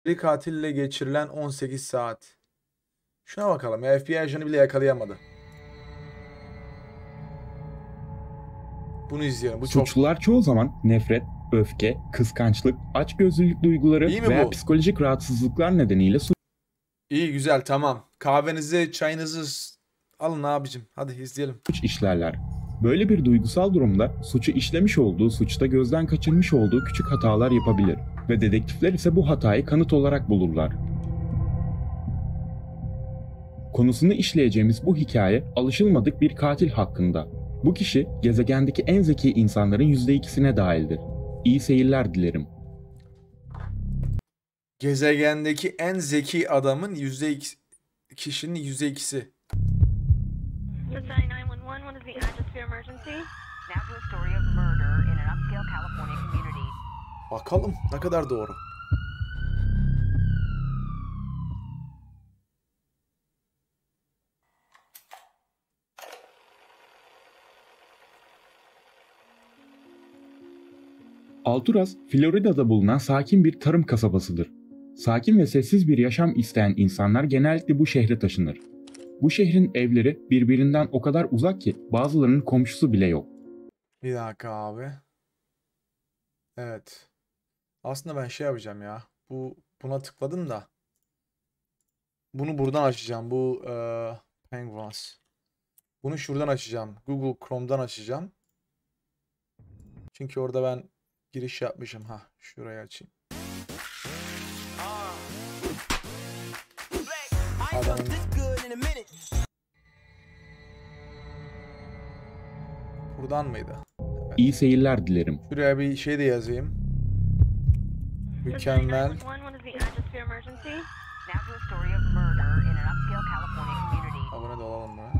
Bir katille geçirilen 18 saat. Şuna bakalım ya, FBI ajanı bile yakalayamadı. Bunu izleyelim. Bu çok Suçlular çoğu zaman nefret, öfke, kıskançlık, açgözlülük duyguları iyi mi veya bu? psikolojik rahatsızlıklar nedeniyle İyi, güzel, tamam. Kahvenizi, çayınızı alın abicim. Hadi izleyelim. suç işlerler. Böyle bir duygusal durumda suçu işlemiş olduğu suçta gözden kaçırmış olduğu küçük hatalar yapabilir ve dedektifler ise bu hatayı kanıt olarak bulurlar. Konusunu işleyeceğimiz bu hikaye alışılmadık bir katil hakkında. Bu kişi gezegendeki en zeki insanların %2'sine dahildir. İyi seyirler dilerim. Gezegendeki en zeki adamın %2, kişinin %2'si. This is 911. What is the address for your emergency? Now to a story of murder in an upscale California community. Bakalım ne kadar doğru. Alturas, Florida'da bulunan sakin bir tarım kasabasıdır. Sakin ve sessiz bir yaşam isteyen insanlar genellikle bu şehre taşınır. Bu şehrin evleri birbirinden o kadar uzak ki bazılarının komşusu bile yok. Bir dakika abi. Evet. Aslında ben şey yapacağım ya. Buna tıkladım da. Bunu buradan açacağım. Bu Penguins. Bunu şuradan açacağım. Google Chrome'dan açacağım. Çünkü orada ben giriş yapmışım. Ha, şurayı açayım. Adamın... Buradan mıydı? Evet. İyi seyirler dilerim. Şuraya bir şey de yazayım. Mükemmel. This is 911. What is the address for your emergency? Now to a story of murder in an upscale California community. Abone de olalım buna.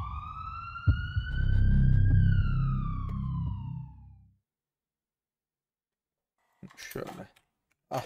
Şöyle. Ah.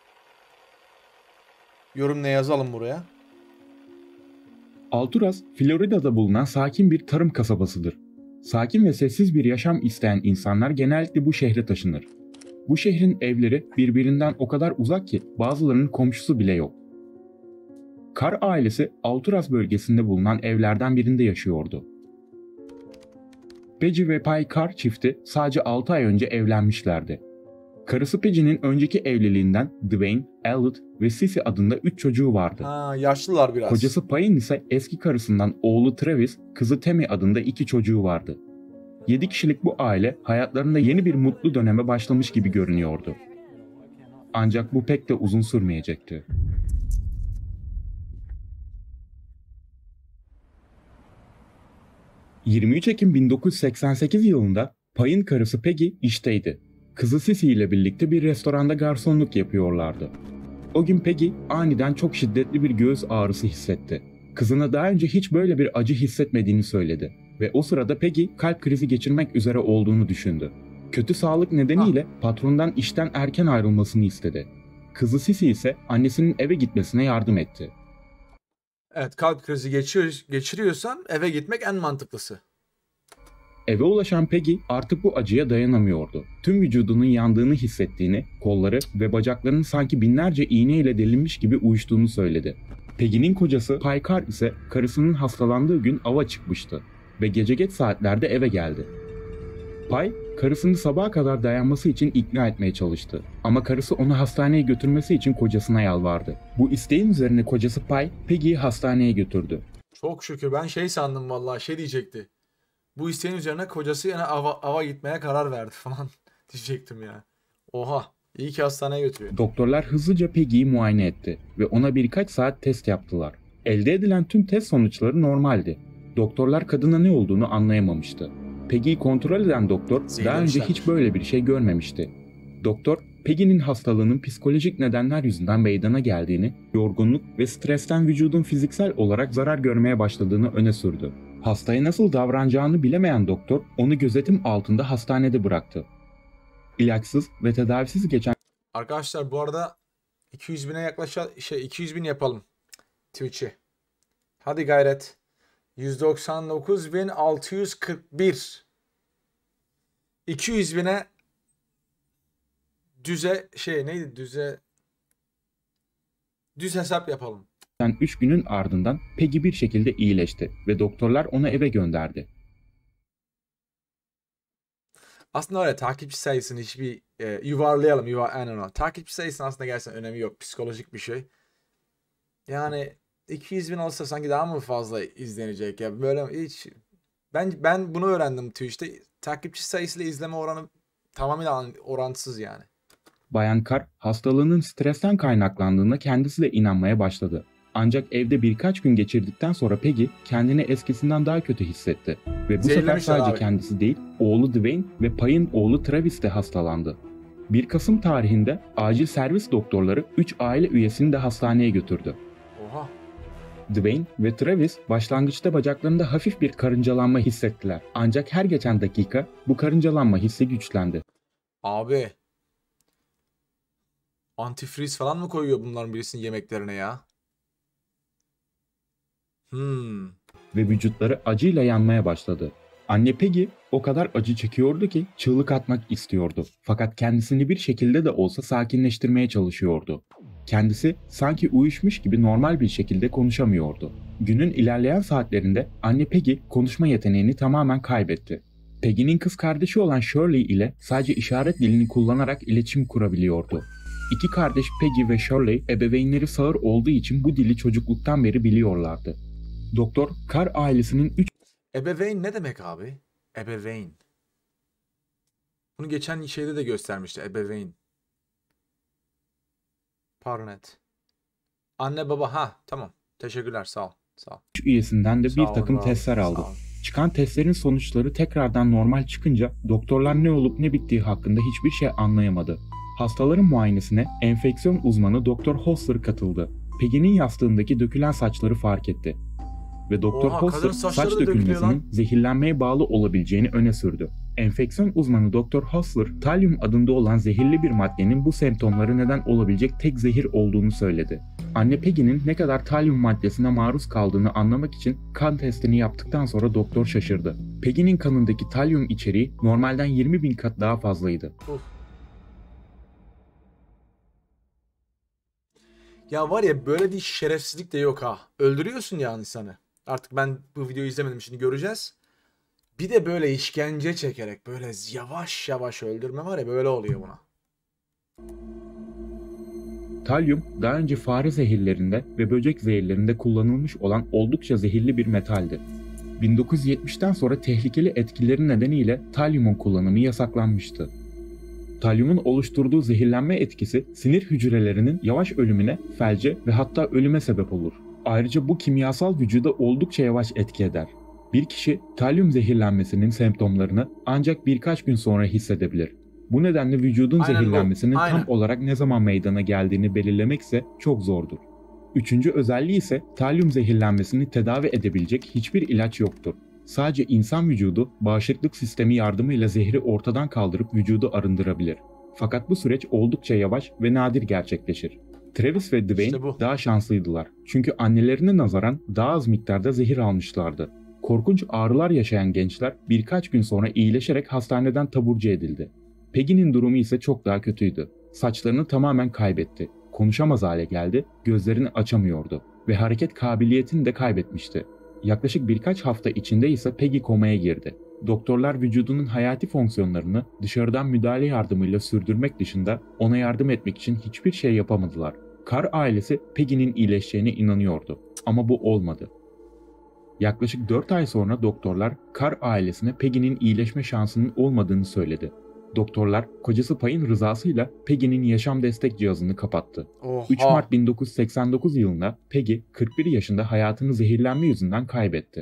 Yorum ne yazalım buraya? Alturas, Florida'da bulunan sakin bir tarım kasabasıdır. Sakin ve sessiz bir yaşam isteyen insanlar genellikle bu şehre taşınır. Bu şehrin evleri birbirinden o kadar uzak ki bazılarının komşusu bile yok. Carr ailesi Alturas bölgesinde bulunan evlerden birinde yaşıyordu. Peggy ve Pay Carr çifti sadece 6 ay önce evlenmişlerdi. Karısı Peggy'nin önceki evliliğinden Dwayne, Elliot ve Sissy adında 3 çocuğu vardı. Ha, yaşlılar biraz. Kocası Pay'ın ise eski karısından oğlu Travis, kızı Tammy adında 2 çocuğu vardı. 7 kişilik bu aile hayatlarında yeni bir mutlu döneme başlamış gibi görünüyordu. Ancak bu pek de uzun sürmeyecekti. ...23 Ekim 1988 yılında Pay'ın karısı Peggy işteydi. Kızı Sissy ile birlikte bir restoranda garsonluk yapıyorlardı. O gün Peggy aniden çok şiddetli bir göğüs ağrısı hissetti. Kızına daha önce hiç böyle bir acı hissetmediğini söyledi ve o sırada Peggy kalp krizi geçirmek üzere olduğunu düşündü. Kötü sağlık nedeniyle patrondan işten erken ayrılmasını istedi. Kızı Sissy ise annesinin eve gitmesine yardım etti. Evet, kalp krizi geçiriyorsan eve gitmek en mantıklısı. Eve ulaşan Peggy artık bu acıya dayanamıyordu. Tüm vücudunun yandığını hissettiğini, kolları ve bacaklarının sanki binlerce iğneyle delinmiş gibi uyuştuğunu söyledi. Peggy'nin kocası Pay Carr ise karısının hastalandığı gün ava çıkmıştı ve gece geç saatlerde eve geldi. Pay, karısını sabaha kadar dayanması için ikna etmeye çalıştı. Ama karısı onu hastaneye götürmesi için kocasına yalvardı. Bu isteğin üzerine kocası Pay, Peggy'yi hastaneye götürdü. Çok şükür, ben şey sandım vallahi, şey diyecekti. Bu isteğin üzerine kocası yine ava gitmeye karar verdi falan diyecektim ya. Oha, iyi ki hastaneye götürüyor. Doktorlar hızlıca Peggy'yi muayene etti ve ona birkaç saat test yaptılar. Elde edilen tüm test sonuçları normaldi. Doktorlar kadına ne olduğunu anlayamamıştı. Peggy'yi kontrol eden doktor daha önce hiç böyle bir şey görmemişti. Doktor, Peggy'nin hastalığının psikolojik nedenler yüzünden meydana geldiğini, yorgunluk ve stresten vücudun fiziksel olarak zarar görmeye başladığını öne sürdü. Hastaya nasıl davranacağını bilemeyen doktor onu gözetim altında hastanede bıraktı. İlaçsız ve tedavisiz geçen Arkadaşlar bu arada 200 bine 200 bin yapalım Twitch'i. Hadi gayret. 199.641. 200 bine düze Düz hesap yapalım. 3 günün ardından Peggy bir şekilde iyileşti ve doktorlar onu eve gönderdi. Aslında öyle takipçi sayısını hiçbir yuvarlayalım. Aynen öyle. Takipçi sayısının aslında gerçekten önemi yok. Psikolojik bir şey. Yani 200 bin olsa sanki daha mı fazla izlenecek ya? Böyle hiç... Ben bunu öğrendim Twitch'te. Takipçi sayısıyla izleme oranı tamamıyla orantısız yani. Bayan Carr hastalığının stresten kaynaklandığına kendisi de inanmaya başladı. Ancak evde birkaç gün geçirdikten sonra Peggy kendini eskisinden daha kötü hissetti. Ve bu sefer Zehirlemişler sadece abi. kendisi değil, oğlu Dwayne ve Pay'ın oğlu Travis de hastalandı. 1 Kasım tarihinde acil servis doktorları 3 aile üyesini de hastaneye götürdü. Oha. Dwayne ve Travis başlangıçta bacaklarında hafif bir karıncalanma hissettiler. Ancak her geçen dakika bu karıncalanma hissi güçlendi. Abi. Antifriz falan mı koyuyor bunların birisinin yemeklerine ya? Ve vücutları acıyla yanmaya başladı. Anne Peggy o kadar acı çekiyordu ki çığlık atmak istiyordu. Fakat kendisini bir şekilde de olsa sakinleştirmeye çalışıyordu. Kendisi sanki uyuşmuş gibi normal bir şekilde konuşamıyordu. Günün ilerleyen saatlerinde anne Peggy konuşma yeteneğini tamamen kaybetti. Peggy'nin kız kardeşi olan Shirley ile sadece işaret dilini kullanarak iletişim kurabiliyordu. İki kardeş Peggy ve Shirley ebeveynleri sağır olduğu için bu dili çocukluktan beri biliyorlardı. Doktor, Carr ailesinin 3 Ebeveyn ne demek abi? Ebeveyn. Bunu geçen şeyde de göstermişti. Ebeveyn. Parnet. Anne baba. Ha tamam. Teşekkürler. Sağ ol. Sağ ol. üyesinden de bir Sağ ol, takım bravo, testler aldı. sağ ol. Çıkan testlerin sonuçları tekrardan normal çıkınca doktorlar ne olup ne bittiği hakkında hiçbir şey anlayamadı. Hastaların muayenesine enfeksiyon uzmanı Dr. Hostler katıldı. Peggy'nin yastığındaki dökülen saçları fark etti. Ve Dr. Oha, Hostler kadının saçları saç da dökülüyor dökülmesinin zehirlenmeye bağlı olabileceğini öne sürdü. Enfeksiyon uzmanı Dr. Hostler, talyum adında olan zehirli bir maddenin bu semptomları neden olabilecek tek zehir olduğunu söyledi. Anne Peggy'nin ne kadar talyum maddesine maruz kaldığını anlamak için kan testini yaptıktan sonra doktor şaşırdı. Peggy'nin kanındaki talyum içeriği normalden 20.000 kat daha fazlaydı. Ya var ya böyle bir şerefsizlik de yok ha. Öldürüyorsun ya insanı. Artık ben bu videoyu izlemedim, şimdi göreceğiz. Bir de böyle işkence çekerek böyle yavaş yavaş öldürme var ya, böyle oluyor buna. Talyum daha önce fare zehirlerinde ve böcek zehirlerinde kullanılmış olan oldukça zehirli bir metaldi. 1970'ten sonra tehlikeli etkileri nedeniyle talyumun kullanımı yasaklanmıştı. Talyumun oluşturduğu zehirlenme etkisi sinir hücrelerinin yavaş ölümüne, felce ve hatta ölüme sebep olur. Ayrıca bu kimyasal vücuda oldukça yavaş etki eder. Bir kişi talyum zehirlenmesinin semptomlarını ancak birkaç gün sonra hissedebilir. Bu nedenle vücudun Aynen bu, zehirlenmesinin aynen. tam olarak ne zaman meydana geldiğini belirlemek ise çok zordur. Üçüncü özelliği ise talyum zehirlenmesini tedavi edebilecek hiçbir ilaç yoktur. Sadece insan vücudu bağışıklık sistemi yardımıyla zehri ortadan kaldırıp vücudu arındırabilir. Fakat bu süreç oldukça yavaş ve nadir gerçekleşir. Travis ve Dwayne İşte bu. daha şanslıydılar. Çünkü annelerine nazaran daha az miktarda zehir almışlardı. Korkunç ağrılar yaşayan gençler birkaç gün sonra iyileşerek hastaneden taburcu edildi. Peggy'nin durumu ise çok daha kötüydü. Saçlarını tamamen kaybetti. Konuşamaz hale geldi, gözlerini açamıyordu ve hareket kabiliyetini de kaybetmişti. Yaklaşık birkaç hafta içinde ise Peggy komaya girdi. Doktorlar vücudunun hayati fonksiyonlarını dışarıdan müdahale yardımıyla sürdürmek dışında ona yardım etmek için hiçbir şey yapamadılar. Carr ailesi Peggy'nin iyileşeceğine inanıyordu ama bu olmadı. Yaklaşık 4 ay sonra doktorlar Carr ailesine Peggy'nin iyileşme şansının olmadığını söyledi. Doktorlar kocası Pay'ın rızasıyla Peggy'nin yaşam destek cihazını kapattı. Oha. 3 Mart 1989 yılında Peggy 41 yaşında hayatını zehirlenme yüzünden kaybetti.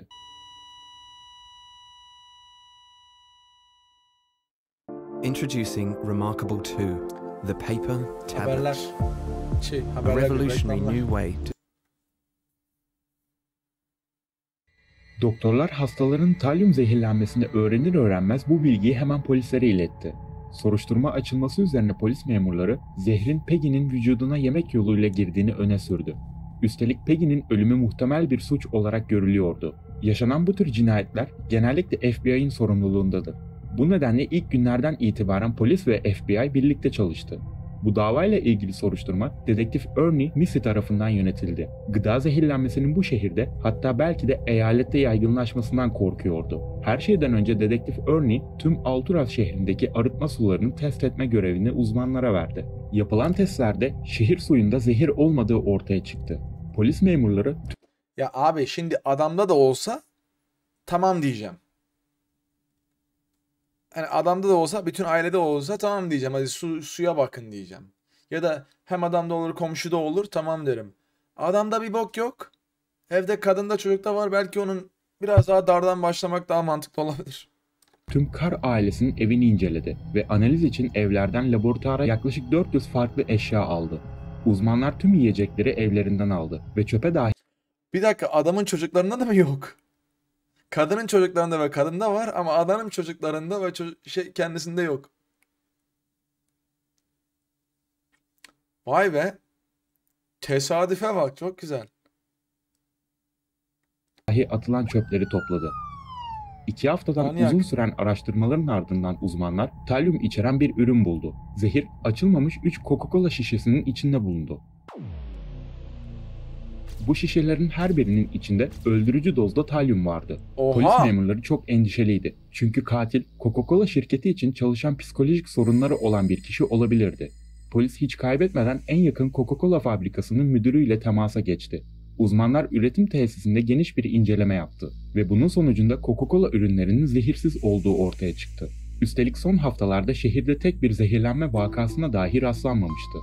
Introducing Remarkable 2, the paper Haberler. tablet. A Haberler, revolutionary reklamlar. new way to Doktorlar hastaların talyum zehirlenmesini öğrenir öğrenmez bu bilgiyi hemen polislere iletti. Soruşturma açılması üzerine polis memurları zehrin Peggy'nin vücuduna yemek yoluyla girdiğini öne sürdü. Üstelik Peggy'nin ölümü muhtemel bir suç olarak görülüyordu. Yaşanan bu tür cinayetler genellikle FBI'nin sorumluluğundadır. Bu nedenle ilk günlerden itibaren polis ve FBI birlikte çalıştı. Bu davayla ilgili soruşturma dedektif Ernie Missy tarafından yönetildi. Gıda zehirlenmesinin bu şehirde, hatta belki de eyalette yaygınlaşmasından korkuyordu. Her şeyden önce dedektif Ernie tüm Alturas şehrindeki arıtma sularını test etme görevini uzmanlara verdi. Yapılan testlerde şehir suyunda zehir olmadığı ortaya çıktı. Polis memurları Ya abi şimdi adamda da olsa tamam diyeceğim. Hani adamda da olsa, bütün ailede olsa tamam diyeceğim. Hadi suya bakın diyeceğim. Ya da hem adamda olur, komşuda olur, tamam derim. Adamda bir bok yok. Evde kadında çocukta var. Belki onun biraz daha dardan başlamak daha mantıklı olabilir. tüm Carr ailesinin evini inceledi ve analiz için evlerden laboratuvara yaklaşık 400 farklı eşya aldı. Uzmanlar tüm yiyecekleri evlerinden aldı ve çöpe dahil Bir dakika, adamın çocuklarında da mı yok? Kadının çocuklarında ve kadında var ama adamın çocuklarında ve kendisinde yok. Vay be. Tesadüfe bak, çok güzel. atılan çöpleri topladı. 2 haftadan Manyak. uzun süren araştırmaların ardından uzmanlar talyum içeren bir ürün buldu. Zehir açılmamış 3 Coca-Cola şişesinin içinde bulundu. Bu şişelerin her birinin içinde öldürücü dozda talyum vardı. Oha! Polis memurları çok endişeliydi. Çünkü katil Coca-Cola şirketi için çalışan psikolojik sorunları olan bir kişi olabilirdi. Polis hiç kaybetmeden en yakın Coca-Cola fabrikasının müdürüyle temasa geçti. Uzmanlar üretim tesisinde geniş bir inceleme yaptı ve bunun sonucunda Coca-Cola ürünlerinin zehirsiz olduğu ortaya çıktı. Üstelik son haftalarda şehirde tek bir zehirlenme vakasına dahi rastlanmamıştı.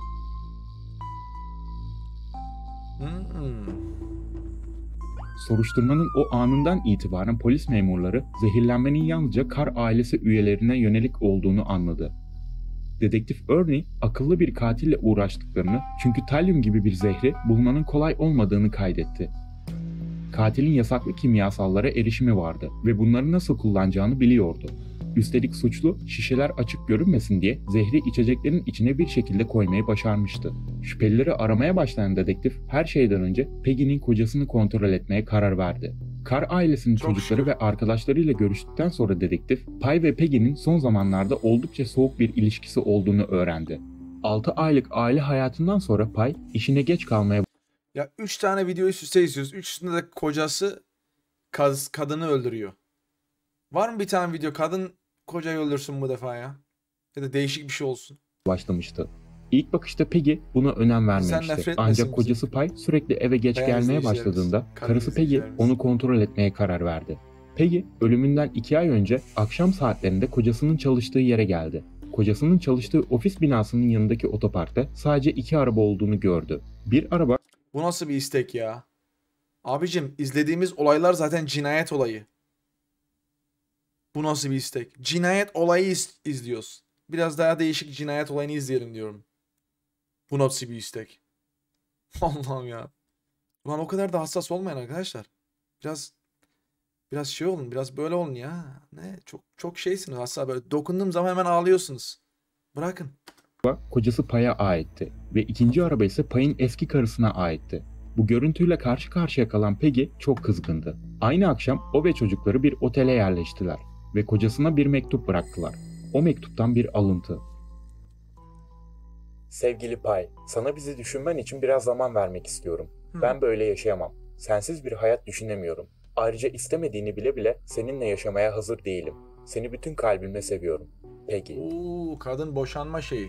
Soruşturmanın o anından itibaren polis memurları zehirlenmenin yalnızca Carr ailesi üyelerine yönelik olduğunu anladı. Dedektif Ernie akıllı bir katille uğraştıklarını, çünkü talyum gibi bir zehri bulmanın kolay olmadığını kaydetti. Katilin yasaklı kimyasallara erişimi vardı ve bunları nasıl kullanacağını biliyordu. Üstelik suçlu şişeler açık görünmesin diye zehri içeceklerin içine bir şekilde koymayı başarmıştı. Şüphelileri aramaya başlayan dedektif her şeyden önce Peggy'nin kocasını kontrol etmeye karar verdi. Carr ailesinin Çok çocukları şükür. ve arkadaşlarıyla görüştükten sonra dedektif, Pye ve Peggy'nin son zamanlarda oldukça soğuk bir ilişkisi olduğunu öğrendi. 6 aylık aile hayatından sonra Pye işine geç kalmaya Ya 3 tane video üst üste izliyoruz. Üçüsünde de kocası kadını öldürüyor. Var mı bir tane video kadın kocayı öldürsün bu defa ya? Ya da değişik bir şey olsun. başlamıştı. İlk bakışta Peggy buna önem nefret vermemişti. etmesin Ancak bizi. kocası Pye sürekli eve geç Beyaz gelmeye izleyicilerimiz, başladığında kadın karısı Peggy izleyicilerimiz. onu kontrol etmeye karar verdi. Peggy ölümünden 2 ay önce akşam saatlerinde kocasının çalıştığı yere geldi. Kocasının çalıştığı ofis binasının yanındaki otoparkta sadece 2 araba olduğunu gördü. Bir araba Bu nasıl bir istek ya? Abicim, izlediğimiz olaylar zaten cinayet olayı. Bu nasıl bir istek? Cinayet olayı izliyoruz. Biraz daha değişik cinayet olayını izleyelim diyorum. Bu nasıl bir istek? Allah'ım ya. Ulan o kadar da hassas olmayın arkadaşlar. Biraz şey olun, biraz böyle olun ya. Ne? Çok şeysiniz hassas, böyle dokunduğum zaman hemen ağlıyorsunuz. Bırakın. kocası Pye'a aitti ve ikinci araba ise Pye'in eski karısına aitti. Bu görüntüyle karşı karşıya kalan Peggy çok kızgındı. Aynı akşam o ve çocukları bir otele yerleştiler ve kocasına bir mektup bıraktılar. O mektuptan bir alıntı. Sevgili Pye, sana bizi düşünmen için biraz zaman vermek istiyorum. Ben böyle yaşayamam. Sensiz bir hayat düşünemiyorum. Ayrıca istemediğini bile bile seninle yaşamaya hazır değilim. Seni bütün kalbimle seviyorum. Peggy. Kadın boşanma şeyi.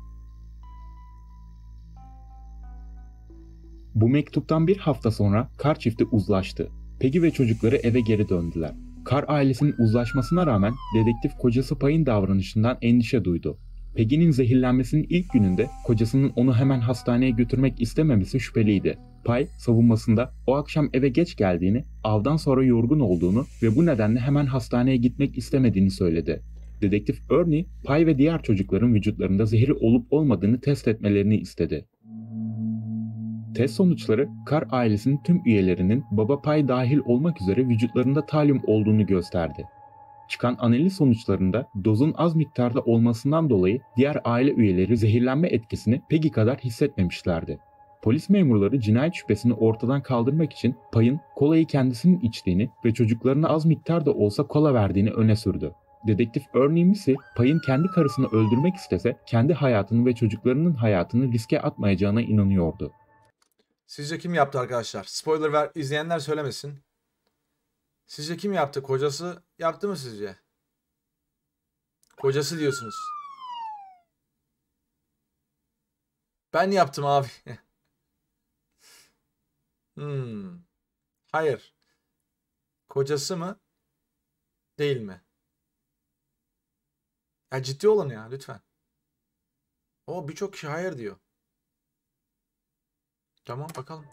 Bu mektuptan bir hafta sonra Carr çifti uzlaştı. Peggy ve çocukları eve geri döndüler. Carr ailesinin uzlaşmasına rağmen dedektif kocası Pye'in davranışından endişe duydu. Peggy'nin zehirlenmesinin ilk gününde kocasının onu hemen hastaneye götürmek istememesi şüpheliydi. Pye savunmasında o akşam eve geç geldiğini, avdan sonra yorgun olduğunu ve bu nedenle hemen hastaneye gitmek istemediğini söyledi. Dedektif Ernie, Pye ve diğer çocukların vücutlarında zehir olup olmadığını test etmelerini istedi. Test sonuçları Carr ailesinin tüm üyelerinin baba Pye dahil olmak üzere vücutlarında talyum olduğunu gösterdi. Çıkan analiz sonuçlarında dozun az miktarda olmasından dolayı diğer aile üyeleri zehirlenme etkisini Peggy kadar hissetmemişlerdi. Polis memurları cinayet şüphesini ortadan kaldırmak için Pye'in kolayı kendisinin içtiğini ve çocuklarına az miktarda olsa kola verdiğini öne sürdü. Dedektif Ernie Missy, Pay'ın kendi karısını öldürmek istese kendi hayatını ve çocuklarının hayatını riske atmayacağına inanıyordu. Sizce kim yaptı arkadaşlar? Spoiler ver, izleyenler söylemesin. Sizce kim yaptı? Kocası yaptı mı sizce? Kocası diyorsunuz. Ben yaptım abi. Hayır. Kocası mı? Değil mi? Ya ciddi olun ya lütfen. O birçok kişi hayır diyor. Tamam bakalım.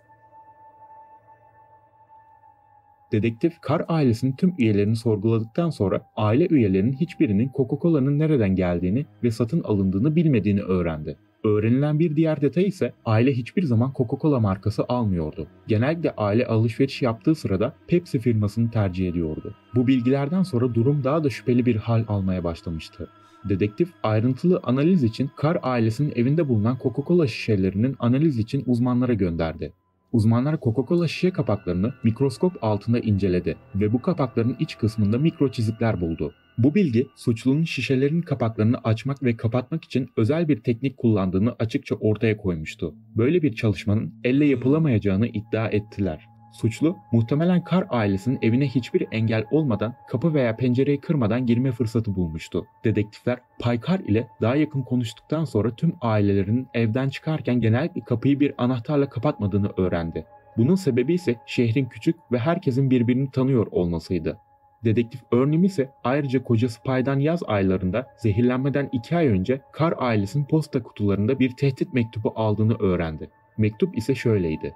Dedektif Carr ailesinin tüm üyelerini sorguladıktan sonra aile üyelerinin hiçbirinin Coca-Cola'nın nereden geldiğini ve satın alındığını bilmediğini öğrendi. Öğrenilen bir diğer detay ise aile hiçbir zaman Coca-Cola markası almıyordu. Genellikle aile alışveriş yaptığı sırada Pepsi firmasını tercih ediyordu. Bu bilgilerden sonra durum daha da şüpheli bir hal almaya başlamıştı. Dedektif ayrıntılı analiz için Carr ailesinin evinde bulunan Coca-Cola şişelerinin analiz için uzmanlara gönderdi. Uzmanlar Coca-Cola şişe kapaklarını mikroskop altında inceledi ve bu kapakların iç kısmında mikro çizikler buldu. Bu bilgi suçlunun şişelerin kapaklarını açmak ve kapatmak için özel bir teknik kullandığını açıkça ortaya koymuştu. Böyle bir çalışmanın elle yapılamayacağını iddia ettiler. Suçlu muhtemelen Carr ailesinin evine hiçbir engel olmadan kapı veya pencereyi kırmadan girme fırsatı bulmuştu. Dedektifler Pay Carr ile daha yakın konuştuktan sonra tüm ailelerinin evden çıkarken genellikle kapıyı bir anahtarla kapatmadığını öğrendi. Bunun sebebi ise şehrin küçük ve herkesin birbirini tanıyor olmasıydı. Dedektif Ernie ise ayrıca kocası Pay'dan yaz aylarında zehirlenmeden 2 ay önce Carr ailesinin posta kutularında bir tehdit mektubu aldığını öğrendi. Mektup ise şöyleydi.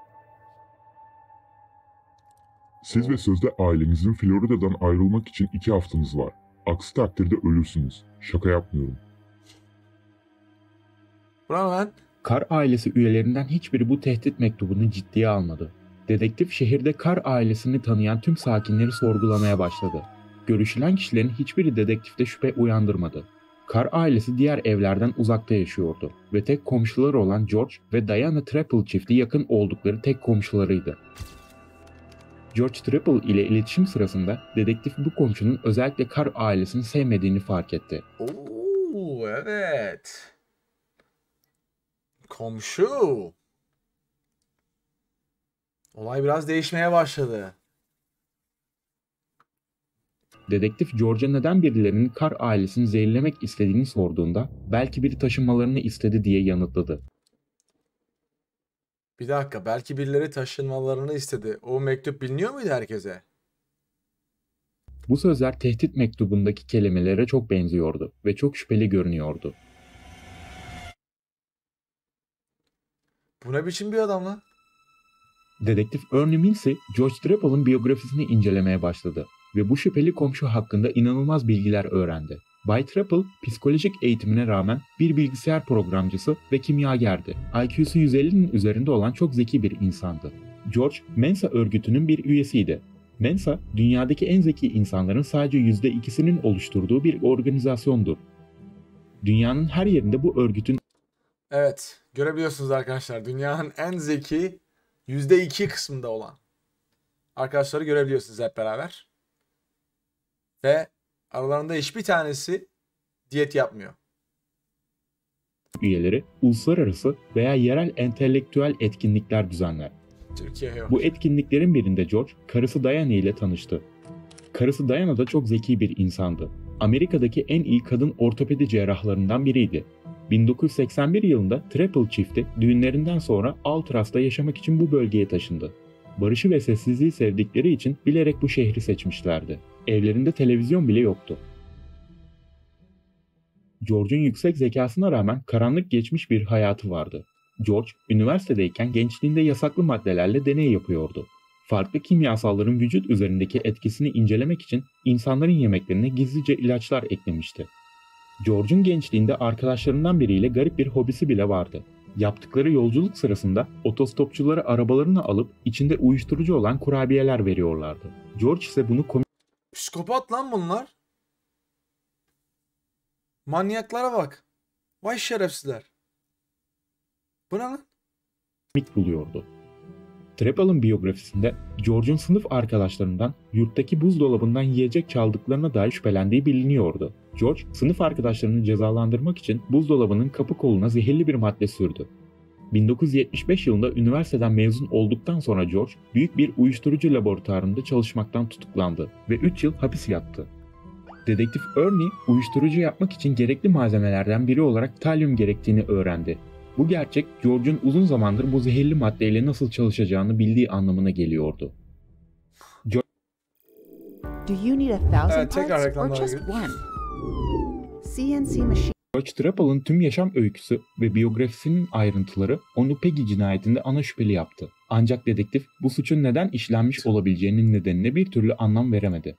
Siz ve sözde ailenizin Florida'dan ayrılmak için 2 haftanız var. Aksi takdirde ölürsünüz. Şaka yapmıyorum. Bravo lan. Carr ailesi üyelerinden hiçbiri bu tehdit mektubunu ciddiye almadı. Dedektif şehirde Carr ailesini tanıyan tüm sakinleri sorgulamaya başladı. Görüşülen kişilerin hiçbiri dedektifte şüphe uyandırmadı. Carr ailesi diğer evlerden uzakta yaşıyordu ve tek komşuları olan George ve Diana Trapple çifti yakın oldukları tek komşularıydı. George Trapple ile iletişim sırasında dedektif bu komşunun özellikle Carr ailesini sevmediğini fark etti. Oo evet. Komşu. Olay biraz değişmeye başladı. Dedektif George'a neden birilerinin Carr ailesini zehirlemek istediğini sorduğunda belki biri taşınmalarını istedi diye yanıtladı. Bir dakika, belki birileri taşınmalarını istedi. O mektup biliniyor muydu herkese? Bu sözler tehdit mektubundaki kelimelere çok benziyordu ve çok şüpheli görünüyordu. Bu ne biçim bir adam lan? Dedektif Ernie Mintz, George Trapple'ın biyografisini incelemeye başladı ve bu şüpheli komşu hakkında inanılmaz bilgiler öğrendi. Bay Trapple, psikolojik eğitimine rağmen bir bilgisayar programcısı ve kimyagerdi. IQ'su 150'nin üzerinde olan çok zeki bir insandı. George, Mensa örgütünün bir üyesiydi. Mensa, dünyadaki en zeki insanların sadece %2'sinin oluşturduğu bir organizasyondur. Dünyanın her yerinde bu örgütün Evet, görebiliyorsunuz arkadaşlar. Dünyanın en zeki %2 kısmında olan arkadaşları görebiliyorsunuz hep beraber. Ve aralarında hiçbir tanesi diyet yapmıyor. üyeleri uluslararası veya yerel entelektüel etkinlikler düzenler. Türkiye yok. Bu etkinliklerin birinde George, karısı Diana ile tanıştı. Karısı Diana da çok zeki bir insandı. Amerika'daki en iyi kadın ortopedi cerrahlarından biriydi. 1981 yılında Trapple çifti düğünlerinden sonra Altras'ta yaşamak için bu bölgeye taşındı. Barışı ve sessizliği sevdikleri için bilerek bu şehri seçmişlerdi. Evlerinde televizyon bile yoktu. George'un yüksek zekasına rağmen karanlık geçmiş bir hayatı vardı. George, üniversitedeyken gençliğinde yasaklı maddelerle deney yapıyordu. Farklı kimyasalların vücut üzerindeki etkisini incelemek için insanların yemeklerine gizlice ilaçlar eklemişti. George'un gençliğinde arkadaşlarından biriyle garip bir hobisi bile vardı. Yaptıkları yolculuk sırasında otostopçuları arabalarına alıp içinde uyuşturucu olan kurabiyeler veriyorlardı. George ise bunu Psikopat lan bunlar. Manyaklara bak. Vay şerefsizler. Bu ne lan? komik buluyordu. Trapple'ın biyografisinde George'un sınıf arkadaşlarından yurttaki buzdolabından yiyecek çaldıklarına dair şüphelendiği biliniyordu. George, sınıf arkadaşlarını cezalandırmak için buzdolabının kapı koluna zehirli bir madde sürdü. 1975 yılında üniversiteden mezun olduktan sonra George, büyük bir uyuşturucu laboratuvarında çalışmaktan tutuklandı ve 3 yıl hapis yattı. Dedektif Ernie, uyuşturucu yapmak için gerekli malzemelerden biri olarak talyum gerektiğini öğrendi. Bu gerçek, George'un uzun zamandır bu zehirli maddeyle nasıl çalışacağını bildiği anlamına geliyordu. Do you need 1,000 Evet, tekrar parts or reklamlara just gir. one? CNC machine. George Trapple'ın tüm yaşam öyküsü ve biyografisinin ayrıntıları onu Peggy cinayetinde ana şüpheli yaptı. Ancak dedektif bu suçun neden işlenmiş olabileceğinin nedenine bir türlü anlam veremedi.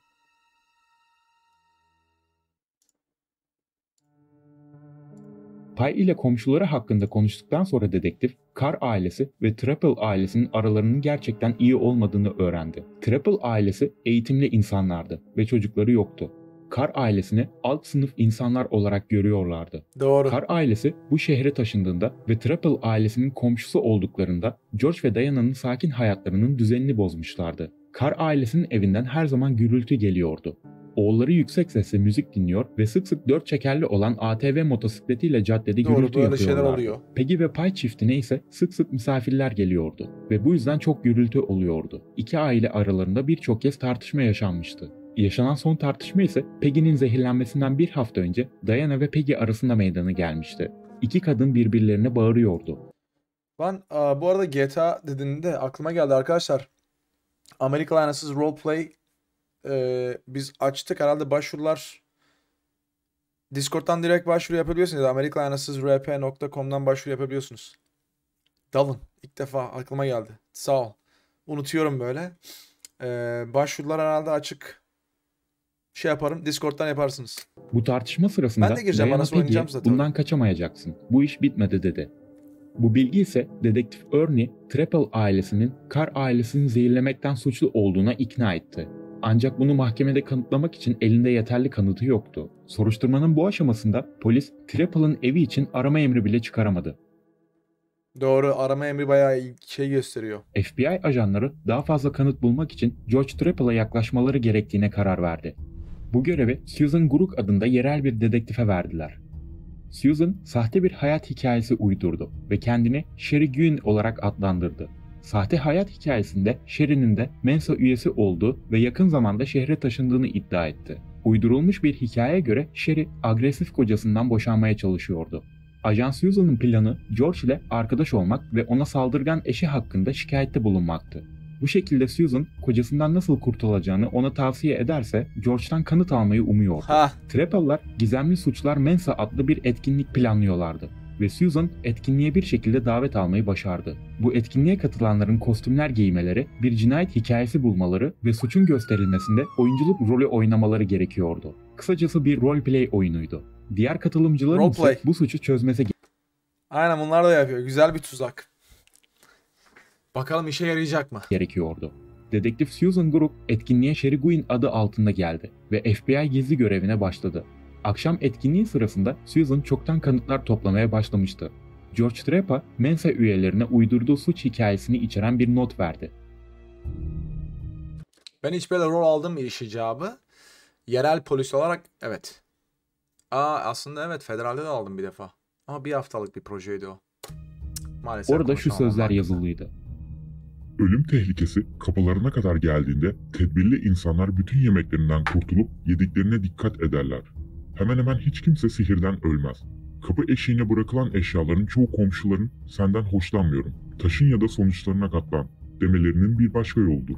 Pye ile komşuları hakkında konuştuktan sonra dedektif, Carr ailesi ve Trapple ailesinin aralarının gerçekten iyi olmadığını öğrendi. Trapple ailesi eğitimli insanlardı ve çocukları yoktu. Carr ailesini alt sınıf insanlar olarak görüyorlardı. Doğru. Carr ailesi bu şehre taşındığında ve Trapple ailesinin komşusu olduklarında George ve Diana'nın sakin hayatlarının düzenini bozmuşlardı. Carr ailesinin evinden her zaman gürültü geliyordu. Oğulları yüksek sesle müzik dinliyor ve sık sık 4 çekerli olan ATV motosikletiyle caddede Doğru, gürültü böyle şeyler yapıyorlardı. oluyor. Peggy ve Pye çiftine ise sık sık misafirler geliyordu ve bu yüzden çok gürültü oluyordu. İki aile aralarında birçok kez tartışma yaşanmıştı. Yaşanan son tartışma ise Peggy'nin zehirlenmesinden bir hafta önce Diana ve Peggy arasında meydana gelmişti. İki kadın birbirlerine bağırıyordu. Ben bu arada GTA dediğinde aklıma geldi arkadaşlar. American Layanasız Roleplay biz açtık herhalde başvurular. Discord'dan direkt başvuru yapabiliyorsunuz ya da americanlayanasızrp.com'dan başvuru yapabiliyorsunuz. Dalın. İlk defa aklıma geldi. Sağ ol. Unutuyorum böyle. Başvurular herhalde açık. Şey yaparım. Discord'dan yaparsınız. Bu tartışma sırasında Ben de gireceğim, Diana arası oynayacağım Peggy'ye zaten. bundan kaçamayacaksın. Bu iş bitmedi dedi. Bu bilgi ise dedektif Ernie, Trapple ailesinin Carr ailesini zehirlemekten suçlu olduğuna ikna etti. Ancak bunu mahkemede kanıtlamak için elinde yeterli kanıtı yoktu. Soruşturmanın bu aşamasında polis Trapple'ın evi için arama emri bile çıkaramadı. Doğru. Arama emri bayağı şey gösteriyor. FBI ajanları daha fazla kanıt bulmak için George Trapple'a yaklaşmaları gerektiğine karar verdi. Bu görevi Susan Guruk adında yerel bir dedektife verdiler. Susan sahte bir hayat hikayesi uydurdu ve kendini Sherry Gwynn olarak adlandırdı. Sahte hayat hikayesinde Sherry'nin de Mensa üyesi olduğu ve yakın zamanda şehre taşındığını iddia etti. Uydurulmuş bir hikayeye göre Sherry agresif kocasından boşanmaya çalışıyordu. Ajan Susan'ın planı George ile arkadaş olmak ve ona saldırgan eşi hakkında şikayette bulunmaktı. Bu şekilde Susan kocasından nasıl kurtulacağını ona tavsiye ederse George'tan kanıt almayı umuyordu. Trapple'lar Gizemli Suçlar Mensa adlı bir etkinlik planlıyorlardı ve Susan etkinliğe bir şekilde davet almayı başardı. Bu etkinliğe katılanların kostümler giymeleri, bir cinayet hikayesi bulmaları ve suçun gösterilmesinde oyunculuk rolü oynamaları gerekiyordu. Kısacası bir roleplay oyunuydu. Diğer katılımcıların ise Roleplay. bu suçu çözmesi Aynen bunlar da yapıyor. Güzel bir tuzak. Bakalım işe yarayacak mı? gerekiyordu. Dedektif Susan Guruk etkinliğe Sherry Gwynn adı altında geldi ve FBI gizli görevine başladı. Akşam etkinliği sırasında Susan çoktan kanıtlar toplamaya başlamıştı. George Trappa, Mensa üyelerine uydurduğu suç hikayesini içeren bir not verdi. Ben hiç böyle rol aldım mı iş icabı? Yerel polis olarak evet. Aslında evet federalde de aldım bir defa. Ama bir haftalık bir projeydi o. Maalesef Orada şu konuşamam sözler hakkında. yazılıydı. Ölüm tehlikesi kapılarına kadar geldiğinde tedbirli insanlar bütün yemeklerinden kurtulup yediklerine dikkat ederler. Hemen hemen hiç kimse sihirden ölmez. Kapı eşiğine bırakılan eşyaların çoğu komşuların senden hoşlanmıyorum, taşın ya da sonuçlarına katlan demelerinin bir başka yoludur.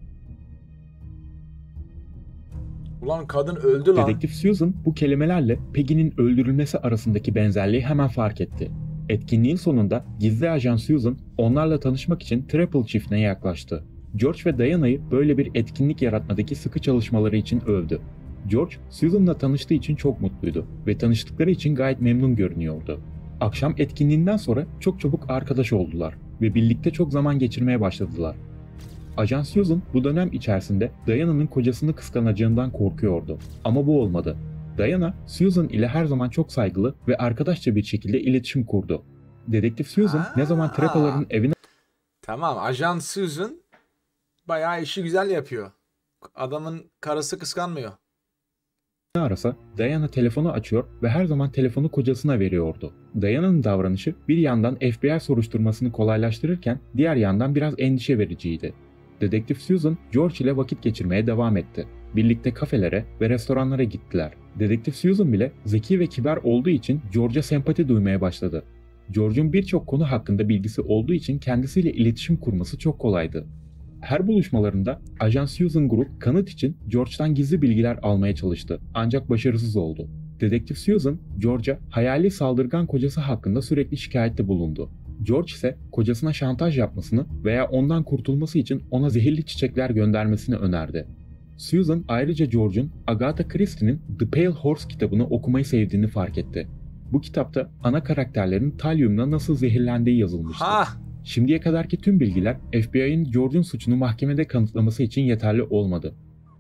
Ulan kadın öldü lan. Dedektif Susan bu kelimelerle Peggy'nin öldürülmesi arasındaki benzerliği hemen fark etti. Etkinliğin sonunda gizli ajan Susan onlarla tanışmak için Trapple çiftine yaklaştı. George ve Diana'yı böyle bir etkinlik yaratmadaki sıkı çalışmaları için övdü. George, Susan'la tanıştığı için çok mutluydu ve tanıştıkları için gayet memnun görünüyordu. Akşam etkinliğinden sonra çok çabuk arkadaş oldular ve birlikte çok zaman geçirmeye başladılar. Ajan Susan bu dönem içerisinde Diana'nın kocasını kıskanacağından korkuyordu. Ama bu olmadı. Diana, Susan ile her zaman çok saygılı ve arkadaşça bir şekilde iletişim kurdu. Dedektif Susan ne zaman Trapple'ların evine Tamam, Ajan Susan bayağı işi güzel yapıyor. Adamın karısı kıskanmıyor. arasa Diana telefonu açıyor ve her zaman telefonu kocasına veriyordu. Diana'nın davranışı bir yandan FBI soruşturmasını kolaylaştırırken diğer yandan biraz endişe vericiydi. Dedektif Susan, George ile vakit geçirmeye devam etti. Birlikte kafelere ve restoranlara gittiler. Dedektif Susan bile zeki ve kibar olduğu için George'a sempati duymaya başladı. George'un birçok konu hakkında bilgisi olduğu için kendisiyle iletişim kurması çok kolaydı. Her buluşmalarında Ajan Susan Group kanıt için George'dan gizli bilgiler almaya çalıştı ancak başarısız oldu. Dedektif Susan, George'a hayali saldırgan kocası hakkında sürekli şikayette bulundu. George ise kocasına şantaj yapmasını veya ondan kurtulması için ona zehirli çiçekler göndermesini önerdi. Susan ayrıca George'un Agatha Christie'nin The Pale Horse kitabını okumayı sevdiğini fark etti. Bu kitapta ana karakterlerin talyumla nasıl zehirlendiği yazılmıştı. Ha! Şimdiye kadarki tüm bilgiler FBI'nin George'un suçunu mahkemede kanıtlaması için yeterli olmadı.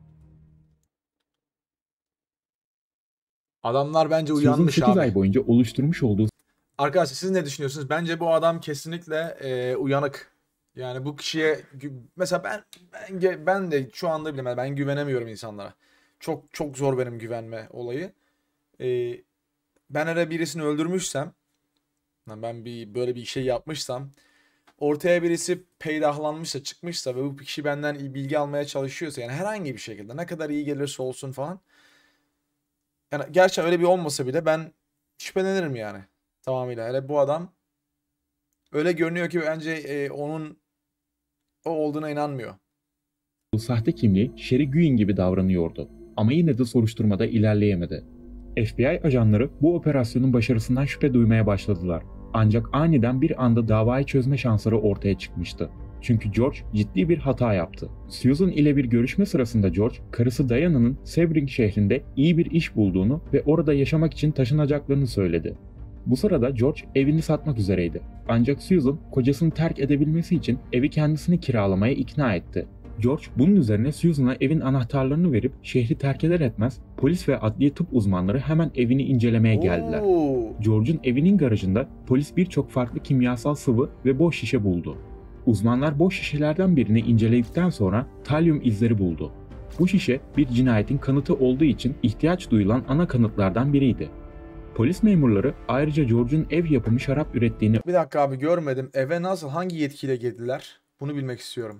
Adamlar bence Susan uyanmış 8 abi. ay boyunca oluşturmuş olduğu Arkadaşlar siz ne düşünüyorsunuz? Bence bu adam kesinlikle uyanık. Yani bu kişiye mesela ben de şu anda bile ben güvenemiyorum insanlara. Çok çok zor benim güvenme olayı. Ben eğer birisini öldürmüşsem, ben böyle bir şey yapmışsam, ortaya birisi peydahlanmışsa, çıkmışsa ve bu kişi benden bilgi almaya çalışıyorsa, yani herhangi bir şekilde ne kadar iyi gelirse olsun falan. Yani gerçekten öyle bir olmasa bile ben şüphelenirim yani. Tamamıyla. Hele bu adam öyle görünüyor ki bence onun o olduğuna inanmıyor. sahte kimliği Sherry Guin gibi davranıyordu. Ama yine de soruşturmada ilerleyemedi. FBI ajanları bu operasyonun başarısından şüphe duymaya başladılar. Ancak aniden bir anda davayı çözme şansları ortaya çıkmıştı. Çünkü George ciddi bir hata yaptı. Susan ile bir görüşme sırasında George, karısı Diana'nın Sebring şehrinde iyi bir iş bulduğunu ve orada yaşamak için taşınacaklarını söyledi. Bu sırada George evini satmak üzereydi. Ancak Susan, kocasını terk edebilmesi için evi kendisini kiralamaya ikna etti. George bunun üzerine Susan'a evin anahtarlarını verip şehri terk eder etmez polis ve adliye tıp uzmanları hemen evini incelemeye geldiler. Oo. George'un evinin garajında polis birçok farklı kimyasal sıvı ve boş şişe buldu. Uzmanlar boş şişelerden birini inceledikten sonra talyum izleri buldu. Bu şişe bir cinayetin kanıtı olduğu için ihtiyaç duyulan ana kanıtlardan biriydi. Polis memurları ayrıca George'un ev yapımı şarap ürettiğini Bir dakika abi, görmedim. Eve nasıl, hangi yetkiyle girdiler? Bunu bilmek istiyorum.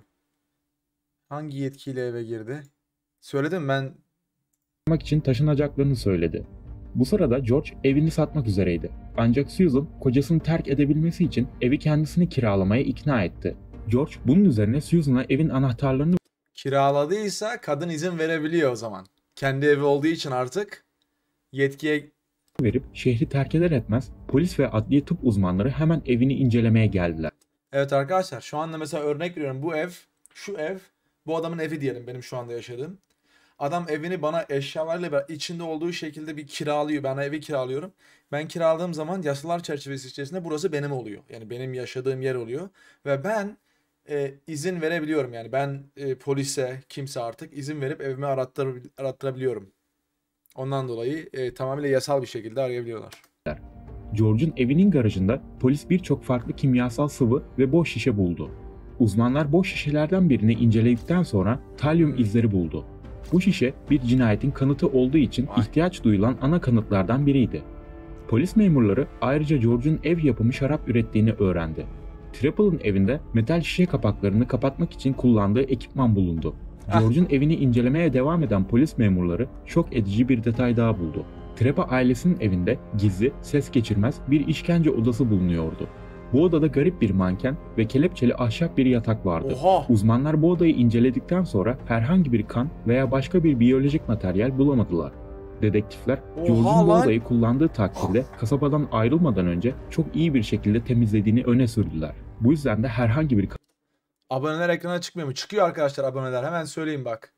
Hangi yetkiyle eve girdi? Söyledim ben. yapmak için taşınacaklarını söyledi. Bu sırada George evini satmak üzereydi. Ancak Susan kocasını terk edebilmesi için evi kendisini kiralamaya ikna etti. George bunun üzerine Susan'a evin anahtarlarını Kiraladıysa kadın izin verebiliyor o zaman. Kendi evi olduğu için artık yetkiye... verip şehri terk eder etmez polis ve adliye tıp uzmanları hemen evini incelemeye geldiler. Evet arkadaşlar, şu anda mesela örnek veriyorum, bu ev, şu ev, bu adamın evi diyelim, benim şu anda yaşadığım. Adam evini bana eşyalarla beraber içinde olduğu şekilde bir kiralıyor. Ben evi kiralıyorum. Ben kiraladığım zaman yasalar çerçevesi içerisinde burası benim oluyor. Yani benim yaşadığım yer oluyor. Ve ben izin verebiliyorum. Yani ben polise, kimse artık izin verip evimi arattırabiliyorum. Ondan dolayı tamamıyla yasal bir şekilde arayabiliyorlar. George'un evinin garajında polis birçok farklı kimyasal sıvı ve boş şişe buldu. Uzmanlar boş şişelerden birini inceledikten sonra talyum izleri buldu. Bu şişe bir cinayetin kanıtı olduğu için Vay. ihtiyaç duyulan ana kanıtlardan biriydi. Polis memurları ayrıca George'un ev yapımı şarap ürettiğini öğrendi. Trapple'ın evinde metal şişe kapaklarını kapatmak için kullandığı ekipman bulundu. Ah. George'un evini incelemeye devam eden polis memurları şok edici bir detay daha buldu. Trapa ailesinin evinde gizli, ses geçirmez bir işkence odası bulunuyordu. Bu odada garip bir manken ve kelepçeli ahşap bir yatak vardı. Oha! Uzmanlar bu odayı inceledikten sonra herhangi bir kan veya başka bir biyolojik materyal bulamadılar. Dedektifler, Oha George'un bu lan! odayı kullandığı takdirde kasabadan ayrılmadan önce çok iyi bir şekilde temizlediğini öne sürdüler. Bu yüzden de herhangi bir Aboneler ekrana çıkmıyor mu? Çıkıyor arkadaşlar aboneler. Hemen söyleyeyim bak.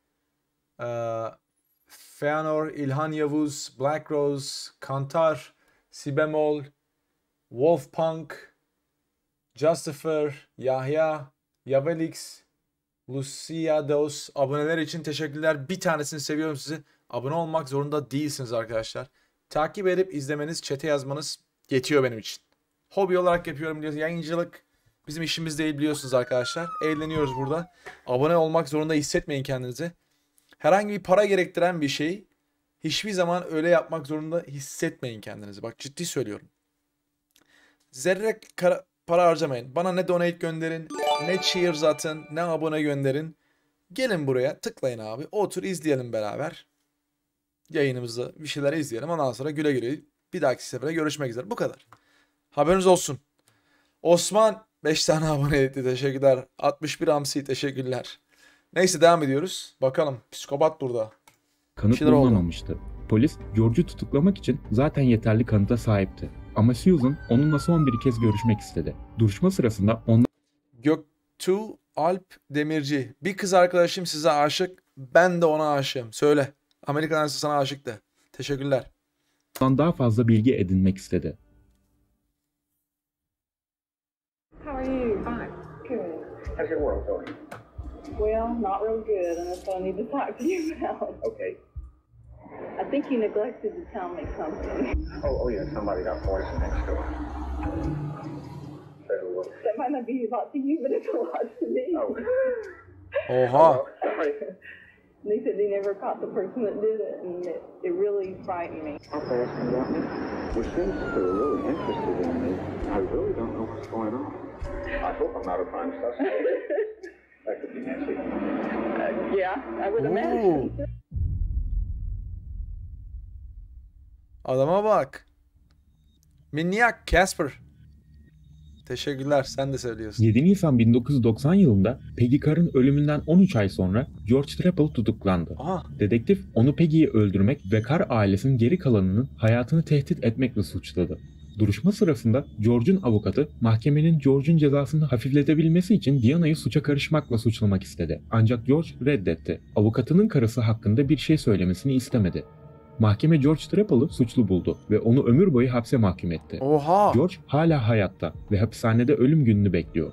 Feanor, İlhan Yavuz, Black Rose, Kantar, Sibemol, Wolfpunk, Justifer, Yahya, Yavelix, Luciados. Aboneler için teşekkürler. Bir tanesini seviyorum sizi. Abone olmak zorunda değilsiniz arkadaşlar. Takip edip izlemeniz, chat'e yazmanız yetiyor benim için. Hobi olarak yapıyorum diyoruz. Yayıncılık Bizim işimiz değil biliyorsunuz arkadaşlar. Eğleniyoruz burada. Abone olmak zorunda hissetmeyin kendinizi. Herhangi bir para gerektiren bir şey hiçbir zaman öyle yapmak zorunda hissetmeyin kendinizi. Bak ciddi söylüyorum. Zerre para harcamayın. Bana ne donate gönderin, ne cheers atın, ne abone gönderin. Gelin buraya tıklayın abi. Otur izleyelim beraber. Yayınımızı bir şeyler izleyelim. Ondan sonra güle güle bir dahaki sefere görüşmek üzere. Bu kadar. Haberiniz olsun. Osman 5 tane abone etti. Teşekkürler. 61 Hamsi teşekkürler. Neyse devam ediyoruz. Bakalım. Psikopat burada. Kanıt şeyler oldu. bulunamamıştı. Polis George'u tutuklamak için zaten yeterli kanıta sahipti. Ama Susan onunla son bir kez görüşmek istedi. Duruşma sırasında Göktuğ Alp Demirci. Bir kız arkadaşım size aşık. Ben de ona aşığım. Söyle. Amerikan sana aşıktı. Teşekkürler. ondan daha fazla bilgi edinmek istedi. How are you? Fine. Good. How's your world going? Well, not real good, and that's what I need to talk to you about. Okay. I think you neglected to tell me something. Oh yeah, somebody got poisoned next door. That might not be a lot to you, but it's a lot to me. Oh. Oha. Sorry. They said they never caught the person that did it, and it really frightened me. How fast can you got me? Well, since they're really interested in me, I really don't know what's going on. I hope I'm not a prime suspect. That could be Nancy. Yeah, I would Oo. imagine. Adama bak. Minyak Casper. Teşekkürler. Sen de söylüyorsun. 7 Nisan 1990 yılında Peggy Carr'ın ölümünden 13 ay sonra George Trappel tutuklandı. Aha. Dedektif onu Peggy'yi öldürmek ve Carr ailesinin geri kalanının hayatını tehdit etmekle suçladı. Duruşma sırasında George'un avukatı mahkemenin George'un cezasını hafifletebilmesi için Diana'yı suça karışmakla suçlamak istedi. Ancak George reddetti. Avukatının karısı hakkında bir şey söylemesini istemedi. Mahkeme George Trappel'ı suçlu buldu ve onu ömür boyu hapse mahkum etti. Oha. George hala hayatta ve hapishanede ölüm gününü bekliyor.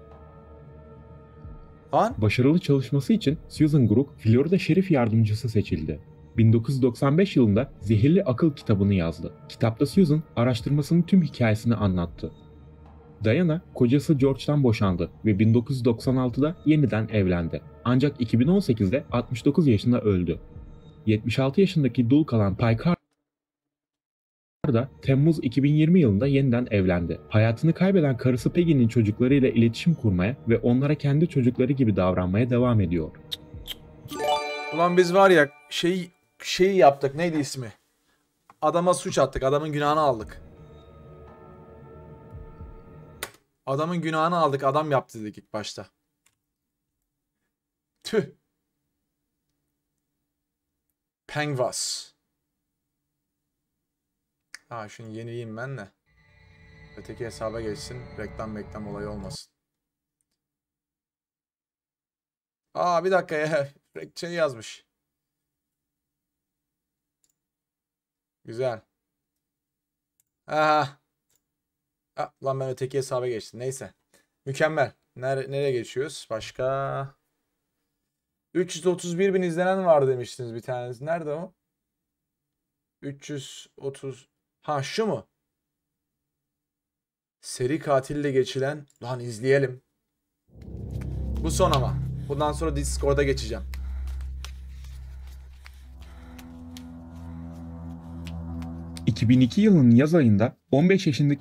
Lan. Başarılı çalışması için Susan Crook, Florida Şerif Yardımcısı seçildi. 1995 yılında Zehirli Akıl kitabını yazdı. Kitapta Susan, araştırmasının tüm hikayesini anlattı. Diana, kocası George'dan boşandı ve 1996'da yeniden evlendi. Ancak 2018'de 69 yaşında öldü. 76 yaşındaki dul kalan Ty Carr da Temmuz 2020 yılında yeniden evlendi. Hayatını kaybeden karısı Peggy'nin çocuklarıyla iletişim kurmaya ve onlara kendi çocukları gibi davranmaya devam ediyor. Ulan biz var ya şeyi yaptık. Neydi ismi? Adama suç attık. Adamın günahını aldık. Adamın günahını aldık. Adam yaptı dedik ilk başta. Tüh. Pengvas. Ha şunu yenileyim ben de. Öteki hesaba geçsin. Reklam olayı olmasın. Aa bir dakika ya. Şey yazmış. Güzel. Aha. Lan ben öteki hesaba geçtim. Neyse. Mükemmel. Nereye geçiyoruz? Başka. 331 bin izlenen var demiştiniz bir tanesi. Nerede o? 330. Ha şu mu? Seri katille geçilen. Lan izleyelim. Bu son ama. Bundan sonra Discord'a geçeceğim. ...2002 yılının yaz ayında 15 yaşındaki